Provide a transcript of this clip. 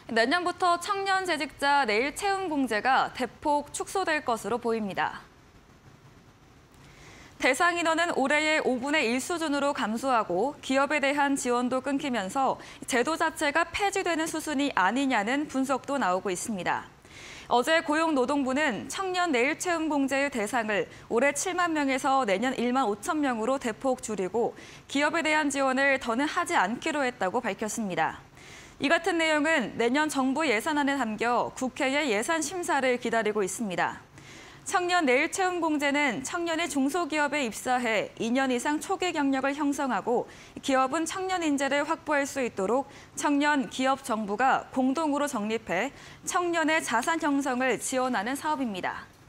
내년부터 청년 재직자 내일 채용 공제가 대폭 축소될 것으로 보입니다. 대상 인원은 올해의 5분의 1 수준으로 감소하고 기업에 대한 지원도 끊기면서 제도 자체가 폐지되는 수순이 아니냐는 분석도 나오고 있습니다. 어제 고용노동부는 청년 내일 채용 공제의 대상을 올해 7만 명에서 내년 1만 5천 명으로 대폭 줄이고 기업에 대한 지원을 더는 하지 않기로 했다고 밝혔습니다. 이 같은 내용은 내년 정부 예산안에 담겨 국회의 예산 심사를 기다리고 있습니다. 청년 내일 채용 공제는 청년이 중소기업에 입사해 2년 이상 초기 경력을 형성하고 기업은 청년 인재를 확보할 수 있도록 청년 기업 정부가 공동으로 적립해 청년의 자산 형성을 지원하는 사업입니다.